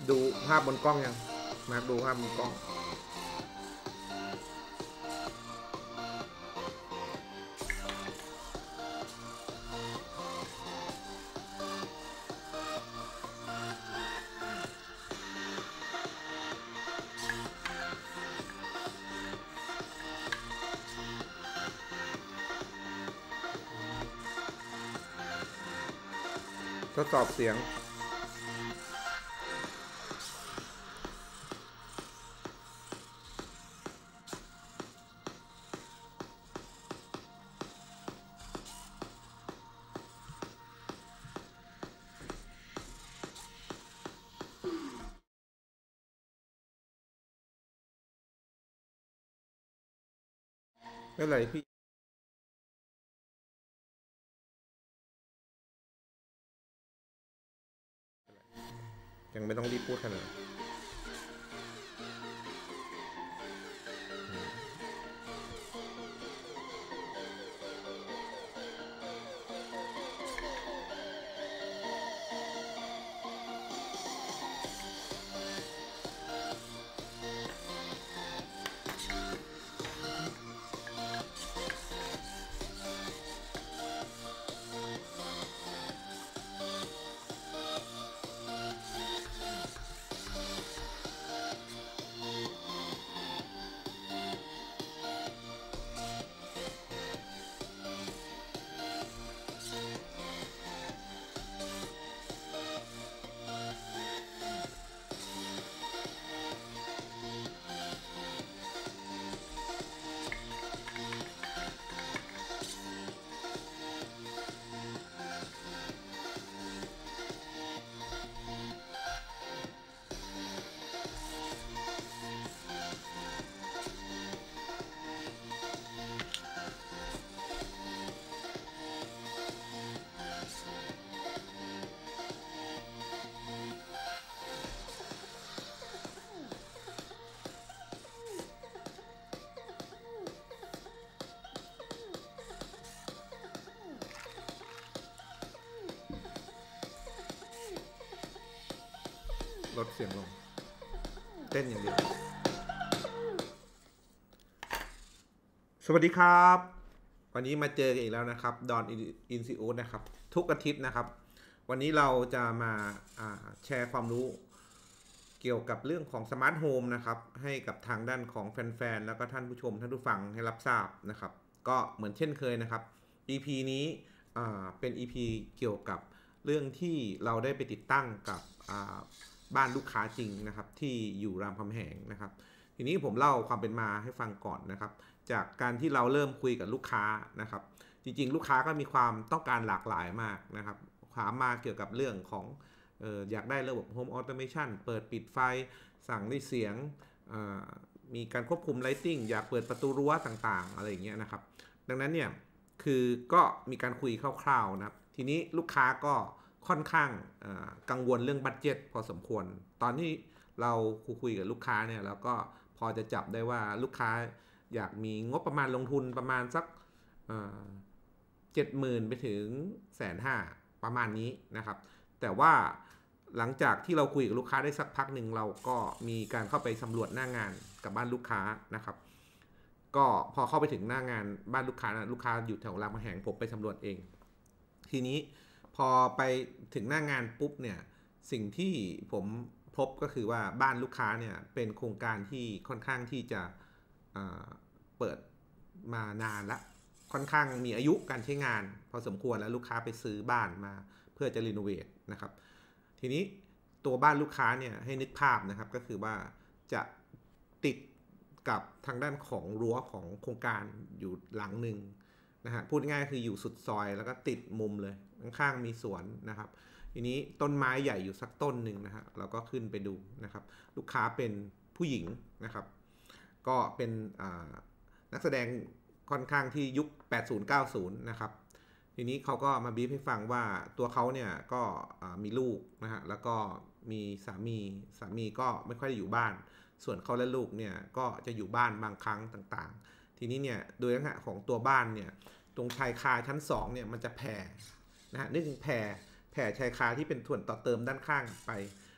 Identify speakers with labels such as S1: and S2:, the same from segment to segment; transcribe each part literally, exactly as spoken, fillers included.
S1: ดูภาพบนกล้องยังมาดูภาพบนกล้องทดสอบเสียงไม่เป็นไรพี่ยังไม่ต้องรีบพูดขนาดลดเสียงลงเต้นอย่างเดียวสวัสดีครับวันนี้มาเจอกันอีกแล้วนะครับดอนอินซิอูนะครับทุกอาทิตย์นะครับวันนี้เราจะมาแชร์ความรู้เกี่ยวกับเรื่องของสมาร์ทโฮมนะครับให้กับทางด้านของแฟนๆแล้วก็ท่านผู้ชมท่านผู้ฟังให้รับทราบนะครับก็เหมือนเช่นเคยนะครับ อี พี นี้เป็น อี พี เกี่ยวกับเรื่องที่เราได้ไปติดตั้งกับบ้านลูกค้าจริงนะครับที่อยู่รามคำแหงนะครับทีนี้ผมเล่าความเป็นมาให้ฟังก่อนนะครับจากการที่เราเริ่มคุยกับลูกค้านะครับจริงๆลูกค้าก็มีความต้องการหลากหลายมากนะครับถามมาเกี่ยวกับเรื่องของเอ่ออยากได้ระบบ Home Automation เปิดปิดไฟสั่งด้วยเสียงมีการควบคุม Lighting อยากเปิดประตูรั้วต่างๆอะไรอย่างเงี้ยนะครับดังนั้นเนี่ยคือก็มีการคุยคร่าวๆนะครับทีนี้ลูกค้าก็ค่อนข้างกังวลเรื่องบัดเจ็ตพอสมควรตอนที่เราคุยกับลูกค้าเนี่ยเราก็พอจะจับได้ว่าลูกค้าอยากมีงบประมาณลงทุนประมาณสักเจ็ดหมื่นไปถึงแสนห้าประมาณนี้นะครับแต่ว่าหลังจากที่เราคุยกับลูกค้าได้สักพักหนึ่งเราก็มีการเข้าไปสำรวจหน้างานกับบ้านลูกค้านะครับก็พอเข้าไปถึงหน้างานบ้านลูกค้านะลูกค้าอยู่แถวรามคำแหงผมไปสำรวจเองทีนี้พอไปถึงหน้างานปุ๊บเนี่ยสิ่งที่ผมพบก็คือว่าบ้านลูกค้าเนี่ยเป็นโครงการที่ค่อนข้างที่จะเปิดมานานละค่อนข้างมีอายุการใช้งานพอสมควรแล้วลูกค้าไปซื้อบ้านมาเพื่อจะรีโนเวทนะครับทีนี้ตัวบ้านลูกค้าเนี่ยให้นึกภาพนะครับก็คือว่าจะติดกับทางด้านของรั้วของโครงการอยู่หลังหนึ่งนะฮะพูดง่ายๆคืออยู่สุดซอยแล้วก็ติดมุมเลยข้างๆมีสวนนะครับทีนี้ต้นไม้ใหญ่อยู่สักต้นหนึ่งนะฮะเราก็ขึ้นไปดูนะครับลูกค้าเป็นผู้หญิงนะครับก็เป็นนักแสดงค่อนข้างที่ยุคแปดสิบ เก้าสิบนะครับทีนี้เขาก็มาบีบให้ฟังว่าตัวเขาเนี่ยก็มีลูกนะฮะแล้วก็มีสามีสามีก็ไม่ค่อยได้อยู่บ้านส่วนเขาและลูกเนี่ยก็จะอยู่บ้านบางครั้งต่างๆทีนี้เนี่ยโดยลักษณะของตัวบ้านเนี่ยตรงชายคาชั้นสองเนี่ยมันจะแผ่นะฮะนึกถึงแผ่แผ่ชายคาที่เป็นส่วนต่อเติมด้านข้างไป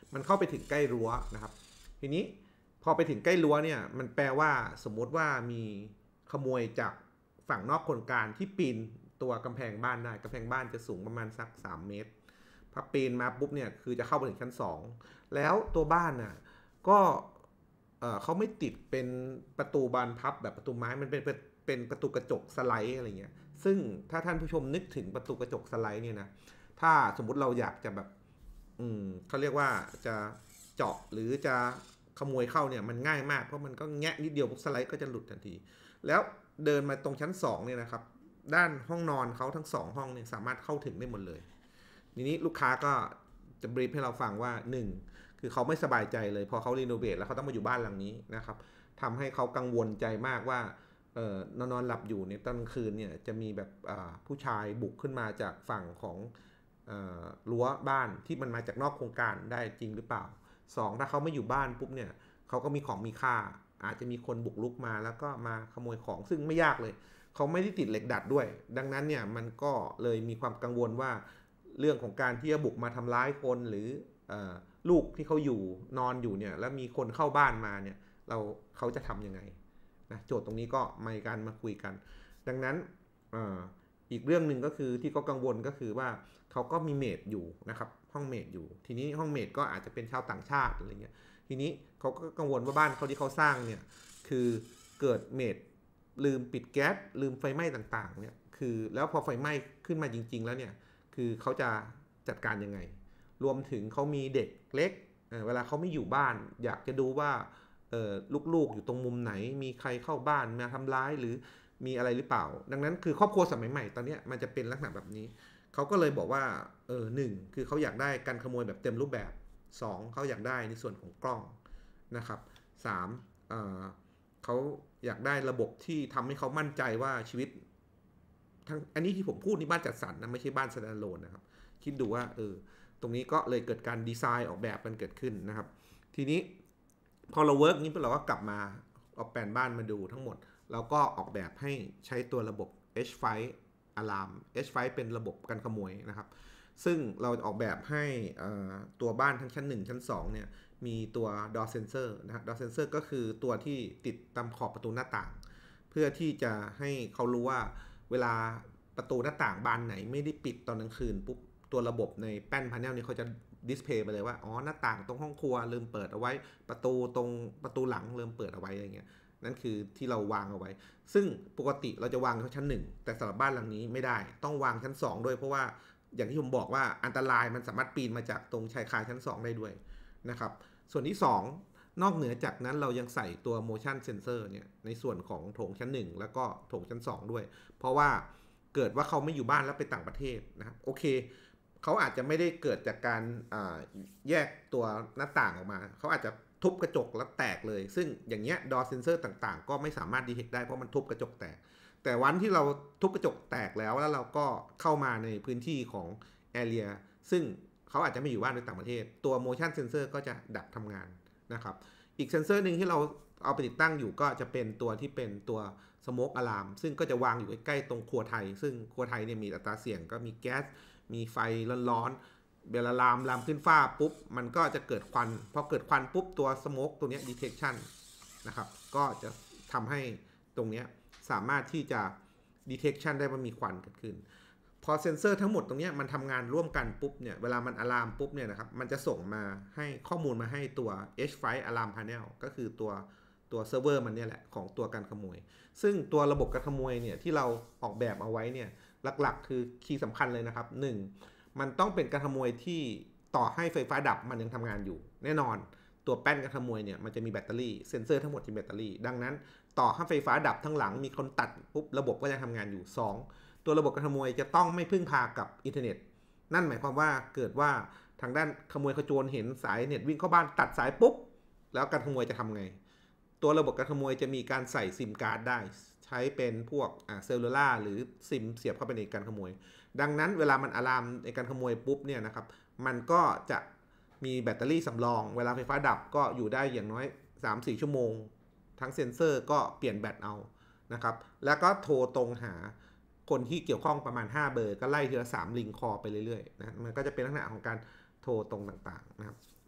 S1: มันเข้าไปถึงใกล้รั้วนะครับทีนี้พอไปถึงใกล้รั้วเนี่ยมันแปลว่าสมมติว่ามีขโมยจากฝั่งนอกโครงการที่ปีนตัวกำแพงบ้านได้กำแพงบ้านจะสูงประมาณสักสามเมตรพอปีนมาปุ๊บเนี่ยคือจะเข้าไปถึงชั้นสองแล้วตัวบ้านน่ะก็เขาไม่ติดเป็นประตูบานพับแบบประตูไม้มันเป็นเป็นประตูกระจกสไลด์อะไรเงี้ยซึ่งถ้าท่านผู้ชมนึกถึงประตูกระจกสไลด์เนี่ยนะถ้าสมมุติเราอยากจะแบบอืมเขาเรียกว่าจะเจาะหรือจะขโมยเข้าเนี่ยมันง่ายมากเพราะมันก็แงะนิดเดียวปุ๊บสไลด์ก็จะหลุดทันทีแล้วเดินมาตรงชั้นสองเนี่ยนะครับด้านห้องนอนเขาทั้งสองห้องเนี่ยสามารถเข้าถึงได้หมดเลยทีนี้ลูกค้าก็จะบรีฟให้เราฟังว่าหนึ่งคือเขาไม่สบายใจเลยพอเขารีโนเวทแล้วเขาต้องมาอยู่บ้านหลังนี้นะครับทำให้เขากังวลใจมากว่าเอ่อนอนนอนหลับอยู่เนี่ยตอนกลางคืนเนี่ยจะมีแบบผู้ชายบุกขึ้นมาจากฝั่งของรั้วบ้านที่มันมาจากนอกโครงการได้จริงหรือเปล่าสองถ้าเขาไม่อยู่บ้านปุ๊บเนี่ยเขาก็มีของมีค่าอาจจะมีคนบุกรุกมาแล้วก็มาขโมยของซึ่งไม่ยากเลยเขาไม่ได้ติดเหล็กดัดด้วยดังนั้นเนี่ยมันก็เลยมีความกังวลว่าเรื่องของการที่จะบุกมาทำร้ายคนหรือลูกที่เขาอยู่นอนอยู่เนี่ยแล้วมีคนเข้าบ้านมาเนี่ยเราเขาจะทำยังไงนะโจทย์ตรงนี้ก็มาการมาคุยกันดังนั้นออีกเรื่องหนึ่งก็คือที่เขากังวลก็คือว่าเขาก็มีเมดอยู่นะครับห้องเมดอยู่ทีนี้ห้องเมดก็อาจจะเป็นชาวต่างชาติอะไรเงี้ยทีนี้เขาก็กังวลว่าบ้านเขาที่เขาสร้างเนี่ยคือเกิดเมดลืมปิดแก๊สลืมไฟไหม้ต่างๆเนี่ยคือแล้วพอไฟไหม้ขึ้นมาจริงๆแล้วเนี่ยคือเขาจะจัดการยังไงรวมถึงเขามีเด็กเล็ก เ, เวลาเขาไม่อยู่บ้านอยากจะดูว่าลูกๆอยู่ตรงมุมไหนมีใครเข้าบ้านมาทำร้ายหรือมีอะไรหรือเปล่าดังนั้นคือครอบครัวสมัยใหม่ตอนนี้มันจะเป็นลักษณะแบบนี้เขาก็เลยบอกว่าเออหนึ่งคือเขาอยากได้การขโมยแบบเต็มรูปแบบสองเขาอยากได้ในส่วนของกล้องนะครับสามเอ่อเขาอยากได้ระบบที่ทำให้เขามั่นใจว่าชีวิตทั้งอันนี้ที่ผมพูดนี่บ้านจัดสรรนะไม่ใช่บ้านสแตนด์อะโลนนะครับคิดดูว่าเออตรงนี้ก็เลยเกิดการดีไซน์ออกแบบกันเกิดขึ้นนะครับทีนี้พอเราเวิร์กนี้เราก็กลับมาเอาแผนบ้านมาดูทั้งหมดเราก็ออกแบบให้ใช้ตัวระบบ เอช ไฟว์ Alarm เอช ไฟว์ เป็นระบบกันขโมยนะครับซึ่งเราออกแบบให้ตัวบ้านทั้งชั้นหนึ่งชั้นสองเนี่ยมีตัว door sensor นะ door sensor ก็คือตัวที่ติดตามขอบประตูหน้าต่างเพื่อที่จะให้เขารู้ว่าเวลาประตูหน้าต่างบานไหนไม่ได้ปิดตอนกลางคืนปุ๊บตัวระบบในแป้นพาเนลนี้เขาจะดิสเพย์ไปเลยว่าอ๋อหน้าต่างตรงห้องครัวลืมเปิดเอาไว้ประตูตรงประตูหลังลืมเปิดเอาไว้อะไรเงี้ยนั่นคือที่เราวางเอาไว้ซึ่งปกติเราจะวางชั้นหนึ่งแต่สำหรับบ้านหลังนี้ไม่ได้ต้องวางชั้นสองด้วยเพราะว่าอย่างที่ผมบอกว่าอันตรายมันสามารถปีนมาจากตรงชายคาชั้นสองได้ด้วยนะครับส่วนที่สองนอกเหนือจากนั้นเรายังใส่ตัว motion sensor เนี่ยในส่วนของโถงชั้นหนึ่งแล้วก็โถงชั้นสองด้วยเพราะว่าเกิดว่าเขาไม่อยู่บ้านแล้วไปต่างประเทศนะครับโอเคเขาอาจจะไม่ได้เกิดจากการแยกตัวหน้าต่างออกมาเขาอาจจะทุบกระจกแล้วแตกเลยซึ่งอย่างเงี้ย door sensor ต่างๆก็ไม่สามารถ detect ได้เพราะมันทุบกระจกแตกแต่วันที่เราทุบกระจกแตกแล้วแล้วเราก็เข้ามาในพื้นที่ของ area ซึ่งเขาอาจจะไม่อยู่บ้านในต่างประเทศตัว motion sensor ก็จะดับทำงานนะครับอีกเซนเซอร์หนึ่งที่เราเอาไปติดตั้งอยู่ก็จะเป็นตัวที่เป็นตัว smoke alarm ซึ่งก็จะวางอยู่ใกล้ๆตรงครัวไทยซึ่งครัวไทยเนี่ยมีอัตราเสี่ยงก็มีแก๊สมีไฟร้อนๆเวลาลามลามขึ้นฟ้าปุ๊บมันก็จะเกิดควันพอเกิดควันปุ๊บตัว smoke ตัวนี้ detection นะครับก็จะทำให้ตรงนี้สามารถที่จะ detection ได้ว่ามีควันเกิดขึ้นพอเซ็นเซอร์ทั้งหมดตรงนี้มันทำงานร่วมกันปุ๊บเนี่ยเวลามันอะลามปุ๊บเนี่ยนะครับมันจะส่งมาให้ข้อมูลมาให้ตัว เอช ไฟว์ Alarm Panel ก็คือตัวตัวเซิร์ฟเวอร์มันเนี่ยแหละของตัวการขโมยซึ่งตัวระบบการขโมยเนี่ยที่เราออกแบบเอาไว้เนี่ยหลักๆคือคีย์สำคัญเลยนะครับหนึ่งมันต้องเป็นการขโมยที่ต่อให้ไฟฟ้าดับมันยังทำงานอยู่แน่นอนตัวแป้นการขโมยเนี่ยมันจะมีแบตเตอรี่เซ็นเซอร์ทั้งหมดจะมีแบตเตอรี่ดังนั้นต่อให้ไฟฟ้าดับทั้งหลังมีคนตัดปุ๊บระบบก็ยังทำงานอยู่สองตัวระบบการขโมยจะต้องไม่พึ่งพากับอินเทอร์เน็ตนั่นหมายความว่าเกิดว่าทางด้านขโมยขโจรเห็นสายเน็ตวิ่งเข้าบ้านตัดสายปุ๊บแล้วการขโมยจะทำไงตัวระบบการขโมยจะมีการใส่ซิมการ์ดได้ใช้เป็นพวกเซลลูล่าหรือซิมเสียบเข้าไปในการขโมยดังนั้นเวลามันอะลามในการขโมยปุ๊บเนี่ยนะครับมันก็จะมีแบตเตอรี่สำรองเวลาไฟฟ้าดับก็อยู่ได้อย่างน้อย สามถึงสี่ ชั่วโมงทั้งเซ็นเซอร์ก็เปลี่ยนแบตเอานะครับแล้วก็โทรตรงหาคนที่เกี่ยวข้องประมาณห้าเบอร์ก็ไล่ทีละสามลิงคอไปเรื่อยๆนะมันก็จะเป็นลักษณะของการโทรตรงต่างๆนะครับ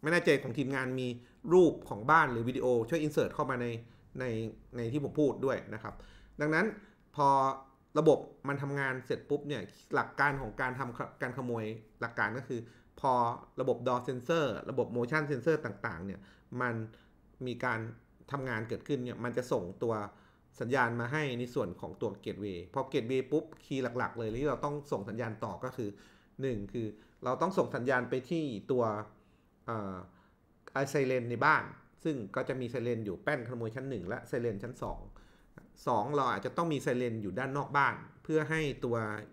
S1: ไม่แน่ใจของทีมงานมีรูปของบ้านหรือวิดีโอช่วยอินเสิร์ตเข้ามาในในในที่ผมพูดด้วยนะครับดังนั้นพอระบบมันทำงานเสร็จปุ๊บเนี่ยหลักการของการทำการขโมยหลักการก็คือพอระบบ door sensor ระบบ motion sensor ต่างๆเนี่ยมันมีการทำงานเกิดขึ้นเนี่ยมันจะส่งตัวสัญญาณมาให้ในส่วนของตัว gateway พอ gateway ปุ๊บคีย์หลักๆเลยที่เราต้องส่งสัญญาณต่อก็คือหนึ่งคือเราต้องส่งสัญญาณไปที่ตัวไซเรนในบ้านซึ่งก็จะมีไซเรนอยู่แป้นขโมยชั้นหนึ่งและไซเรนชั้นสอง สองเราอาจจะต้องมีไซเรนอยู่ด้านนอกบ้านเพื่อให้ตั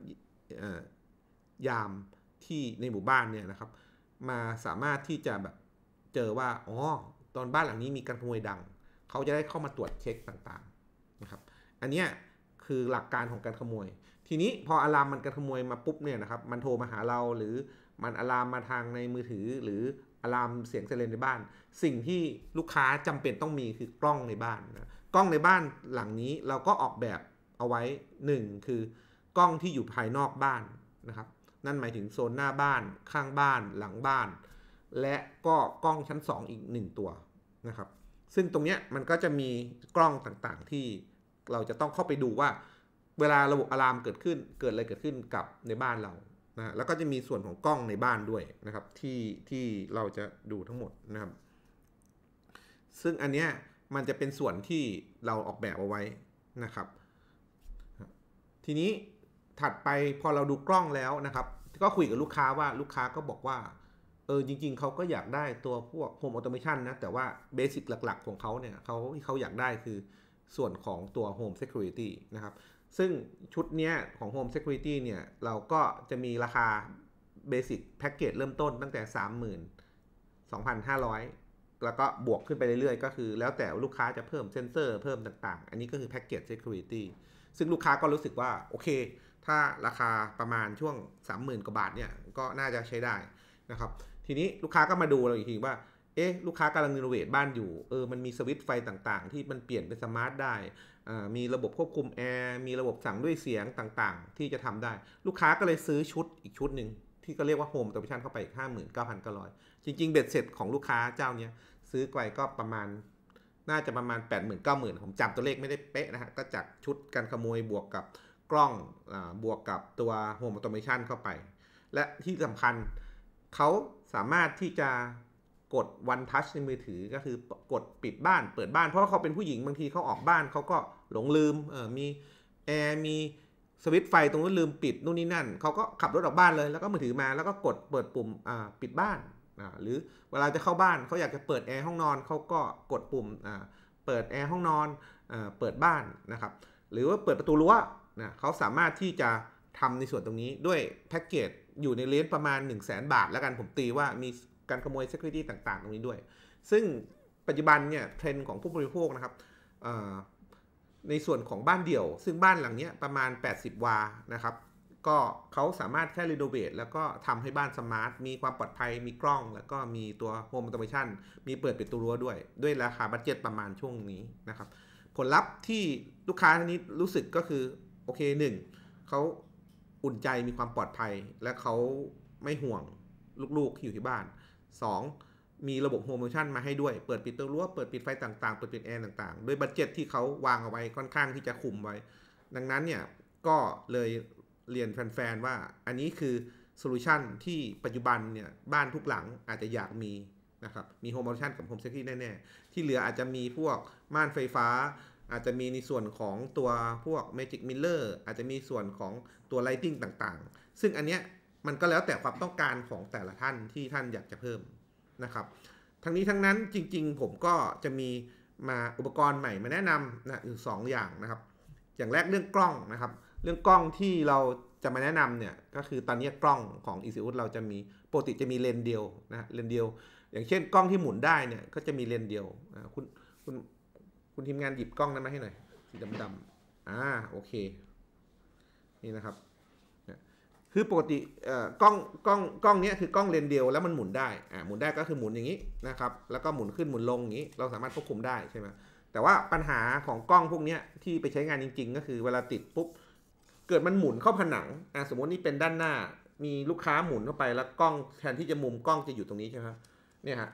S1: วยามที่ในหมู่บ้านเนี่ยนะครับมาสามารถที่จะแบบเจอว่าอ๋อตอนบ้านหลังนี้มีการขโมยดังเขาจะได้เข้ามาตรวจเช็คต่างๆนะครับอันนี้คือหลักการของการขโมยทีนี้พออะลามมันการขโมยมาปุ๊บเนี่ยนะครับมันโทรมาหาเราหรือมันอะลามมาทางในมือถือหรืออะลามเสียงไซเรนในบ้านสิ่งที่ลูกค้าจำเป็นต้องมีคือกล้องในบ้านนะกล้องในบ้านหลังนี้เราก็ออกแบบเอาไว้หนึ่งคือกล้องที่อยู่ภายนอกบ้านนะครับนั่นหมายถึงโซนหน้าบ้านข้างบ้านหลังบ้านและก็กล้องชั้นสองอีกหนึ่งตัวนะครับซึ่งตรงนี้มันก็จะมีกล้องต่างๆที่เราจะต้องเข้าไปดูว่าเวลาระบบอะลามเกิดขึ้นเกิดอะไรเกิดขึ้นกับในบ้านเรานะแล้วก็จะมีส่วนของกล้องในบ้านด้วยนะครับที่ที่เราจะดูทั้งหมดนะครับซึ่งอันเนี้ยมันจะเป็นส่วนที่เราออกแบบเอาไว้นะครับทีนี้ถัดไปพอเราดูกล้องแล้วนะครับก็คุยกับลูกค้าว่าลูกค้าก็บอกว่าเออจริงๆเขาก็อยากได้ตัวพวก Home Automation นะแต่ว่าเบสิกหลักๆของเขาเนี่ยเขาที่เขาอยากได้คือส่วนของตัว Home Security นะครับซึ่งชุดนี้ของ Home Security เนี่ยเราก็จะมีราคาเบสิกแพ็กเกจเริ่มต้นตั้งแต่ สามหมื่นสองพันห้าร้อยแล้วก็บวกขึ้นไปเรื่อยๆก็คือแล้วแต่ลูกค้าจะเพิ่มเซ็นเซอร์เพิ่มต่างๆอันนี้ก็คือแพ็กเกจ Security ซึ่งลูกค้าก็รู้สึกว่าโอเคถ้าราคาประมาณช่วง สามหมื่น กว่าบาทเนี่ยก็น่าจะใช้ได้นะครับทีนี้ลูกค้าก็มาดูเราอีกทีว่าเอ๊ะลูกค้ากำลังรีโนเวทบ้านอยู่เออมันมีสวิตช์ไฟต่างๆที่มันเปลี่ยนเป็นสมาร์ทได้มีระบบควบคุมแอร์มีระบบสั่งด้วยเสียงต่างๆที่จะทำได้ลูกค้าก็เลยซื้อชุดอีกชุดหนึ่งที่ก็เรียกว่า Home Automation เข้าไปอีก ห้าหมื่นเก้าพันเก้าร้อย จริงๆเบ็ดเสร็จของลูกค้าเจ้านี้ซื้อไปก็ประมาณน่าจะประมาณ แปดหมื่น เก้าหมื่น ผมจำตัวเลขไม่ได้เป๊ะนะฮะก็จากชุดการขโมยบวกกับกล้องอ่าบวกกับตัว Home Automation เข้าไปและที่สำคัญเขาสามารถที่จะกด One Touch ในมือถือก็คือกดปิดบ้านเปิดบ้านเพราะเขาเป็นผู้หญิงบางทีเขาออกบ้านเขาก็หลงลืมเออมีแอร์มีสวิตช์ไฟตรงนู้นลืมปิดนู่นนี่นั่นเขาก็ขับรถออกบ้านเลยแล้วก็มือถือมาแล้วก็กดเปิดปุ่มอ่าปิดบ้านอ่าหรือเวลาจะเข้าบ้านเขาอยากจะเปิดแอร์ห้องนอนเขาก็กดปุ่มอ่าเปิดแอร์ห้องนอนอ่าเปิดบ้านนะครับหรือว่าเปิดประตูรั้วนะเขาสามารถที่จะทำในส่วนตรงนี้ด้วยแพ็กเกจอยู่ในเลนส์ประมาณ หนึ่งแสน บาทแล้วกันผมตีว่ามีการขโมย Security ต่างๆตรงนี้ด้วยซึ่งปัจจุบันเนี่ยเทรนด์ของผู้บริโภคนะครับในส่วนของบ้านเดี่ยวซึ่งบ้านหลังนี้ประมาณแปดสิบวานะครับก็เขาสามารถแค่รีโนเวทแล้วก็ทำให้บ้านสมาร์ทมีความปลอดภัยมีกล้องแล้วก็มีตัว Home Automation มีเปิดปิดตัวรั้วด้วยด้วยราคาบัดเจ็ตประมาณช่วงนี้นะครับผลลัพธ์ที่ลูกค้าท่านนี้รู้สึกก็คือโอเคหนึ่งเขาอุ่นใจมีความปลอดภัยและเขาไม่ห่วงลูกๆที่อยู่ที่บ้านสองมีระบบ Home Automation มาให้ด้วยเปิดปิดตัวรั้วเปิดปิดไฟต่างๆเปิดปิดแอร์ต่างๆด้วยบัดเจ็ตที่เขาวางเอาไว้ค่อนข้างที่จะคุมไว้ดังนั้นเนี่ยก็เลยเรียนแฟนๆว่าอันนี้คือโซลูชันที่ปัจจุบันเนี่ยบ้านทุกหลังอาจจะอยากมีนะครับมี Home Automation กับ Home Security แน่ๆที่เหลืออาจจะมีพวกม่านไฟฟ้าอาจจะมีในส่วนของตัวพวก Magic Mirror อาจจะมีส่วนของตัว Lighting ต่างๆซึ่งอันเนี้ยมันก็แล้วแต่ความต้องการของแต่ละท่านที่ท่านอยากจะเพิ่มนะครับทั้งนี้ทั้งนั้นจริงๆผมก็จะมีมาอุปกรณ์ใหม่มาแนะนำนะอยู่สองอย่างนะครับอย่างแรกเรื่องกล้องนะครับเรื่องกล้องที่เราจะมาแนะนำเนี่ยก็คือตอนนี้กล้องของ อี ซี ยู เราจะมีปกติจะมีเลนส์เดียวนะเลนส์เดียวอย่างเช่นกล้องที่หมุนได้เนี่ยก็จะมีเลนส์เดียวนะคุณคุณคุณทีมงานหยิบกล้องนั้นมาให้หน่อยสีดำๆอ่าโอเคนี่นะครับคือปกติกล้องกล้องกล้องนี้คือกล้องเลนส์เดียวแล้วมันหมุนได้อ่าหมุนได้ก็คือหมุนอย่างนี้นะครับแล้วก็หมุนขึ้นหมุนลงอย่างนี้เราสามารถควบคุมได้ใช่ไหมแต่ว่าปัญหาของกล้องพวกนี้ที่ไปใช้งานจริงๆก็คือเวลาติดปุ๊บเกิดมันหมุนเข้าผนังอ่าสมมตินี่เป็นด้านหน้ามีลูกค้าหมุนเข้าไปแล้วกล้องแทนที่จะมุมกล้องจะอยู่ตรงนี้ใช่ไหมเนี่ยฮะ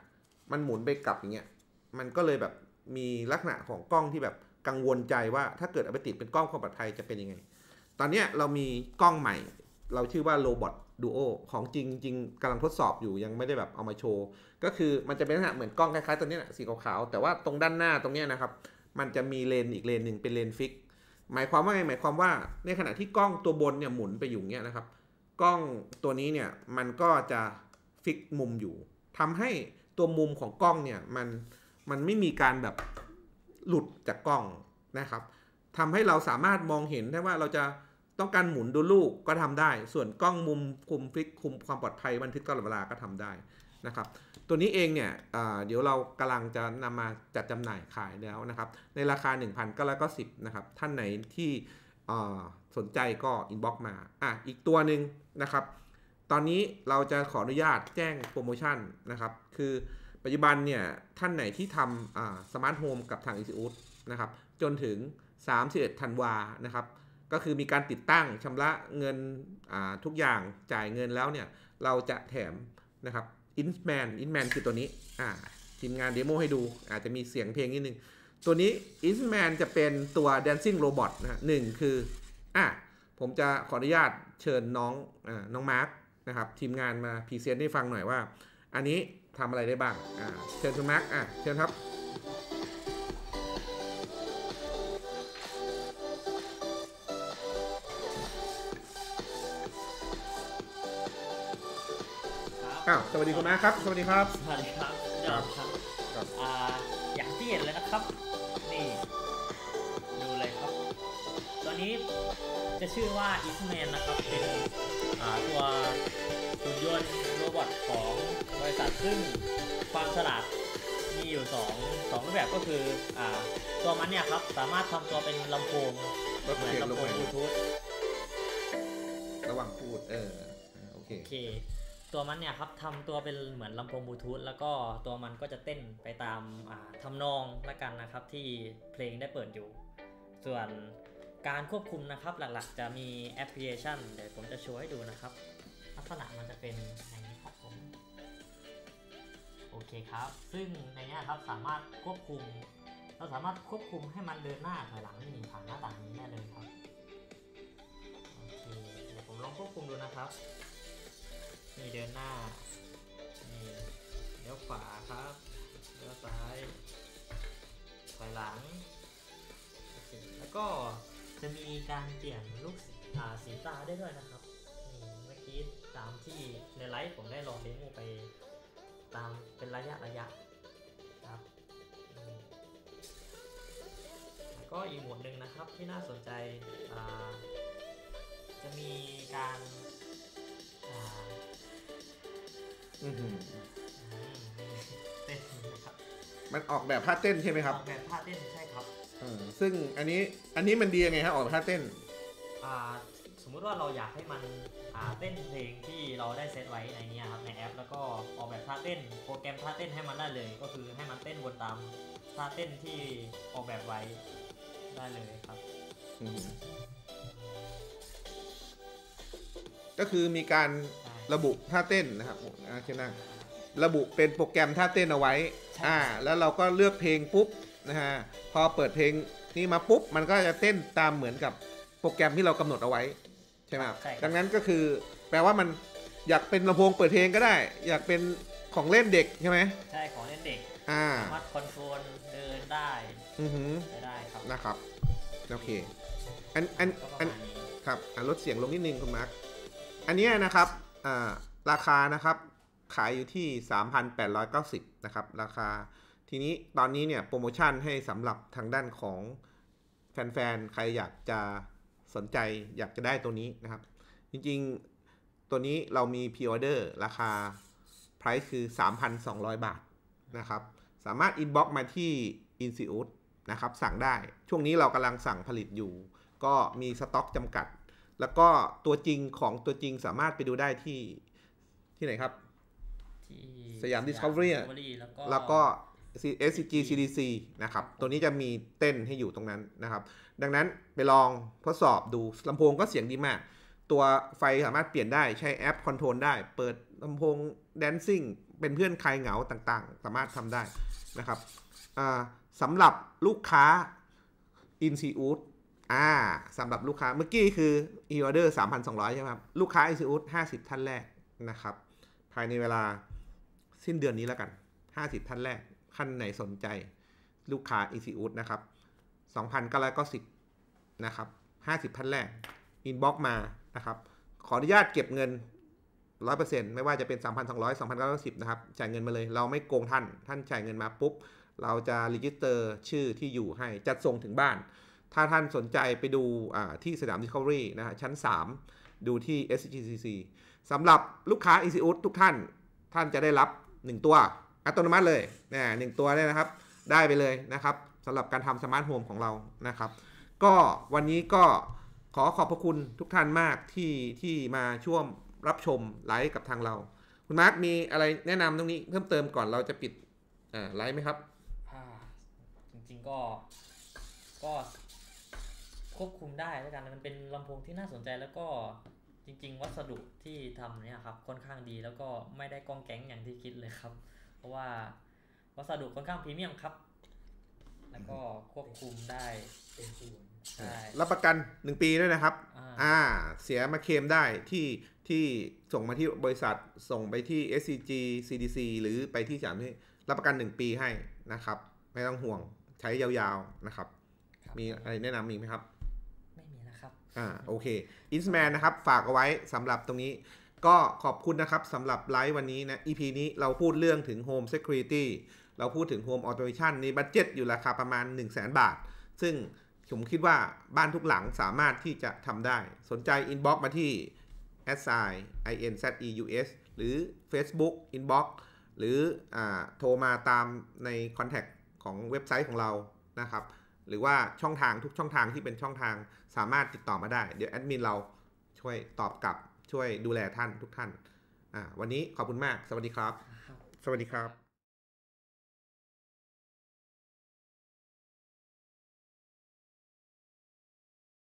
S1: มันหมุนไปกลับอย่างเงี้ยมันก็เลยแบบมีลักษณะของกล้องที่แบบกังวลใจว่าถ้าเกิดเอาไปติดเป็นกล้องความปลอดภัยจะเป็นยังไงตอนนี้เรามีกล้องใหม่เราชื่อว่า Robot Duo ของจริงจริงกำลังทดสอบอยู่ยังไม่ได้แบบเอามาโชว์ก็คือมันจะเป็นลักษณะเหมือนกล้องคล้ายๆตัวนี้แหละสีขาวๆแต่ว่าตรงด้านหน้าตรงนี้นะครับมันจะมีเลนอีกเลนหนึ่งเป็นเลนฟิกหมายความว่าไงหมายความว่าในขณะที่กล้องตัวบนเนี่ยหมุนไปอยู่เงี้ยนะครับกล้องตัวนี้เนี่ยมันก็จะฟิกมุมอยู่ทำให้ตัวมุมของกล้องเนี่ยมันมันไม่มีการแบบหลุดจากกล้องนะครับทำให้เราสามารถมองเห็นได้ว่าเราจะต้องการหมุนดูลูกก็ทำได้ส่วนกล้องมุมคุมฟิกคุมความปลอดภัยบันทึกตลอดเวลาก็ทำได้นะครับตัวนี้เองเนี่ยเดี๋ยวเรากำลังจะนำมาจัดจำหน่ายขายแล้วนะครับในราคา หนึ่งพันเก้าร้อยเก้าสิบ นะครับท่านไหนที่สนใจก็อินบ็อกซ์มาอ่ะอีกตัวหนึ่งนะครับตอนนี้เราจะขออนุญาตแจ้งโปรโมชั่นนะครับคือปัจจุบันเนี่ยท่านไหนที่ทำสมาร์ทโฮมกับทาง อี ซี อู นะครับจนถึงสามสิบเอ็ดธันวานะครับก็คือมีการติดตั้งชำระเงินทุกอย่างจ่ายเงินแล้วเนี่ยเราจะแถมนะครับอินแมนอินแมนคือตัวนี้ทีมงานเดโมให้ดูอาจจะมีเสียงเพลงนิดนึงตัวนี้อินแมนจะเป็นตัว Dancing Robot นะหนึ่งคืออ่ะผมจะขออนุญาตเชิญน้องอ่าน้องมาร์คนะครับทีมงานมาพรีเซนต์ให้ฟังหน่อยว่าอันนี้ทำอะไรได้บ้างอ่าเชิญคุณมาร์คอ่ะเชิญครับอ้าวสวัสดีคุณมาร์คครับสวัสดีครับ
S2: สวัสดีครับยอดครับอ่าอย่างที่เห็นเลยนะครับนี่ดูเลยครับตัวนี้จะชื่อว่า Eastman นะครับเป็นอ่าตัวหุ่นยนต์โรบอทของบริษัทซึ่งความฉลาดมีอยู่สองสองรูปแบบก็คืออ่าตัวมันเนี่ยครับสามารถทำตัวเป็นลำโพงเหมือนลำโพงบลูทูธ
S1: ระหว่างพูดเออโอเค
S2: โอเคตัวมันเนี่ยครับทำตัวเป็นเหมือนลำโพงบลูทูธแล้วก็ตัวมันก็จะเต้นไปตามทำนองละกันนะครับที่เพลงได้เปิดอยู่ส่วนการควบคุมนะครับหลักๆจะมีแอปพลิเคชันเดี๋ยวผมจะโชว์ให้ดูนะครับลักษณะมันจะเป็นอย่างนี้ครับผมโอเคครับซึ่งในนี้ครับสามารถควบคุมเราสามารถควบคุมให้มันเดินหน้าถอยหลังนี่ผ่านหน้าต่างนี้ได้เลยครับโอเคเดี๋ยวผมลองควบคุมดูนะครับนี่เดินหน้านี่เลี้ยวขวาครับเลี้ยวซ้ายถอยหลังโอเคแล้วก็จะมีการเปลี่ยนลูกสีตาได้ด้วยนะครับนี่เมื่อกี้ตามที่ในไลฟ์ผมได้ลองเดโมไปตามเป็นระยะระยะครับแล้วก็อีกโหมดหนึ่งนะครับที่น่าสนใจจะมีการเต้นนะครับ
S1: มันออกแบบท่าเต้นใช่ไหมครับ
S2: ออกแบบท่าเต้นใช่ครับ
S1: ซึ่งอันนี้อันนี้มันดียังไงครับออกแบบท่าเต้น
S2: สมมุติว่าเราอยากให้มันเต้นเพลงที่เราได้เซตไว้ในนี้ครับในแอปแล้วก็ออกแบบท่าเต้นโปรแกรมท่าเต้นให้มันได้เลยก็คือให้มันเต้นบนตามท่าเต้นที่ออกแบบไว้ได้เลยครับ
S1: ก็คือมีการระบุท่าเต้นนะครับเช่นนั้นระบุเป็นโปรแกรมท่าเต้นเอาไว้อ่าแล้วเราก็เลือกเพลงปุ๊บนะฮะพอเปิดเพลงนี้มาปุ๊บมันก็จะเต้นตามเหมือนกับโปรแกรมที่เรากำหนดเอาไว้ใช่ไหมครับดังนั้นก็คือแปลว่ามันอยากเป็นลำโพงเปิดเพลงก็ได้อยากเป็นของเล่นเด็กใช่ไหม
S2: ใช่ของเล่นเด็ก
S1: อ่า
S2: สามารถคอนโทรลเดินได้
S1: อือหือ
S2: ได้ครับ
S1: นะครับโอเคอันอันอันครับลดเสียงลงนิดนึงคุณมาร์คอันนี้นะครับอ่าราคานะครับขายอยู่ที่ สามพันแปดร้อยเก้าสิบ นะครับราคาทีนี้ตอนนี้เนี่ยโปรโมชั่นให้สำหรับทางด้านของแฟนๆใครอยากจะสนใจอยากจะได้ตัวนี้นะครับจริงๆตัวนี้เรามีพรีออเดอร์ราคา price คือ สามพันสองร้อย บาทนะครับสามารถ inbox มาที่ อินซิอูด นะครับสั่งได้ช่วงนี้เรากำลังสั่งผลิตอยู่ก็มีสต็อกจำกัดแล้วก็ตัวจริงของตัวจริงสามารถไปดูได้ที่ที่ไหนครับสยาม Discovery แล้วก็ เอส ซี จี ซี ดี ซี นะครับตัวนี้จะมีเต้นให้อยู่ตรงนั้นนะครับดังนั้นไปลองทดสอบดูลำโพงก็เสียงดีมากตัวไฟสามารถเปลี่ยนได้ใช้แอปคอนโทรลได้เปิดลำโพง Dancing เป็นเพื่อนใครเหงาต่างๆสามารถทำได้นะครับสำหรับลูกค้า Inseud อ่าสำหรับลูกค้าเมื่อกี้คือ e-order สามพันสองร้อย ใช่ไหมครับลูกค้า Inseud ห้าสิบท่านแรกนะครับภายในเวลาสิ้นเดือนนี้แล้วกันห้าสิบท่านแรกท่านไหนสนใจลูกค้า Inseud นะครับ สองพันเก้าร้อยเก้าสิบ นะครับห้าสิบท่านแรกอินบ็อกซ์มานะครับขออนุญาตเก็บเงิน หนึ่งร้อยเปอร์เซ็นต์ ไม่ว่าจะเป็น สามพันสองร้อย สองพันเก้าร้อยสิบ นะครับจ่ายเงินมาเลยเราไม่โกงท่านท่านจ่ายเงินมาปุ๊บเราจะรีจิสเตอร์ชื่อที่อยู่ให้จัดส่งถึงบ้านถ้าท่านสนใจไปดูที่สนาม Discovery นะฮะชั้นสามดูที่ เอส จี ซี ซี สำหรับลูกค้า Inseud ทุกท่านท่านจะได้รับหนึ่งตัวอัตโนมัติเลยเนี่ยหนึ่งตัวเนี่ยนะครับได้ไปเลยนะครับสำหรับการทำสมาร์ทโฮมของเรานะครับก็วันนี้ก็ขอขอบพระคุณทุกท่านมากที่ที่มาช่วงรับชมไลฟ์กับทางเราคุณมาร์คมีอะไรแนะนำตรงนี้เพิ่มเติมก่อนเราจะปิดไลฟ์ไหมครับ
S2: จริงๆก็ก็ควบคุมได้แล้วกันมันเป็นลำโพงที่น่าสนใจแล้วก็จริงๆวัสดุที่ทำเนี่ยครับค่อนข้างดีแล้วก็ไม่ได้กองแก๊งอย่างที่คิดเลยครับเพราะว่าวัสดุค่อนข้างพรีเมียมครับแล้วก็ควบคุมได้เป็นส่วนใช่
S1: รับประกันหนึ่งปีด้วยนะครับอ่าเสียมาเคลมได้ที่ที่ส่งมาที่บริษัทส่งไปที่ เอส ซี จี ซี ดี ซี หรือไปที่สามที่รับประกันหนึ่งปีให้นะครับไม่ต้องห่วงใช้ยาวๆนะครับมีอะไรแนะนำมีไหมครับ
S2: ไม่มีนะครับ
S1: อ่าโอเค Inchman นะครับฝากเอาไว้สำหรับตรงนี้ก็ขอบคุณนะครับสำหรับไลฟ์วันนี้นะ อี พี นี้เราพูดเรื่องถึง Home Security เราพูดถึง Home Automation ในบัดเจ็ตอยู่ราคาประมาณ หนึ่งแสน บาทซึ่งผมคิดว่าบ้านทุกหลังสามารถที่จะทำได้สนใจ Inbox มาที่ แอท ไซน์ ไอ เอ็น แซด อี ยู เอส หรือ Facebook Inbox หรืออ่าโทรมาตามใน Contact ของเว็บไซต์ของเรานะครับหรือว่าช่องทางทุกช่องทางที่เป็นช่องทางสามารถติดต่อมาได้เดี๋ยวแอดมินเราช่วยตอบกลับช่วยดูแลท่านทุกท่านอ่าวันนี้ขอบคุณมากสวัสดีครับสวัสดีครับ